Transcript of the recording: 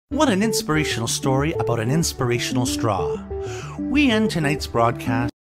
What an inspirational story about an inspirational straw. We end tonight's broadcast